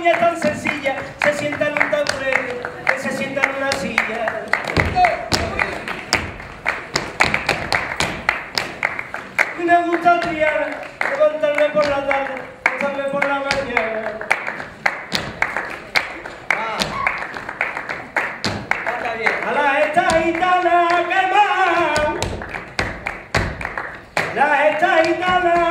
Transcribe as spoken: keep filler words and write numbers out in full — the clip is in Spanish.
y es tan sencilla, se sienta en un taburete, que se sienta en una silla. Y me gusta triar, levantarme por la tarde, acostarme por la mañana. Ah, está bien. A la esta gitana que va, la esta gitana